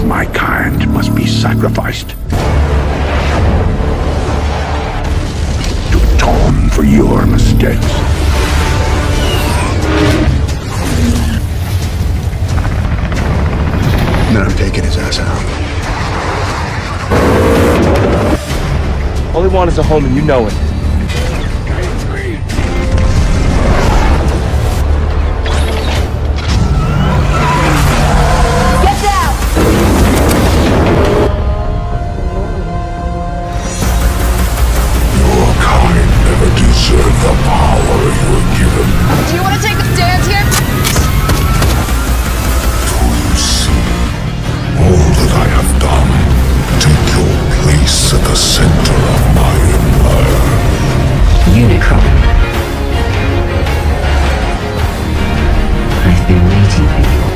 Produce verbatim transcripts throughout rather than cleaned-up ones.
my kind must be sacrificed to atone for your mistakes. And then I'm taking his ass out. All he wants is a home, and you know it. Get down! Your kind never deserved the power you were given. Do you want to take a stand here? All that I have done, take your place at the center of my empire. Unicron. I've been waiting for you.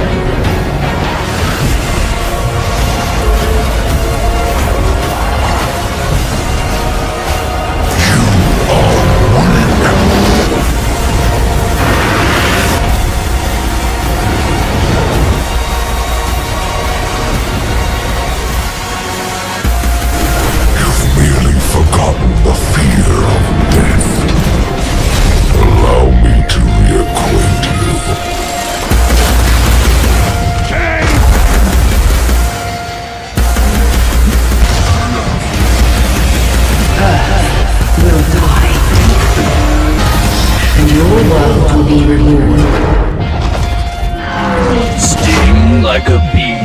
Forgotten the fear of death. Allow me to reacquaint you. Change! Earth will die, and your world will be reborn. Sting like a bee.